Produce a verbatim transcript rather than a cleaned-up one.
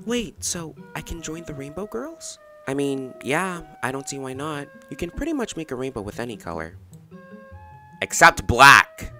Wait, so I can join the Rainbow Girls? I mean, yeah, I don't see why not. You can pretty much make a rainbow with any color. Except black!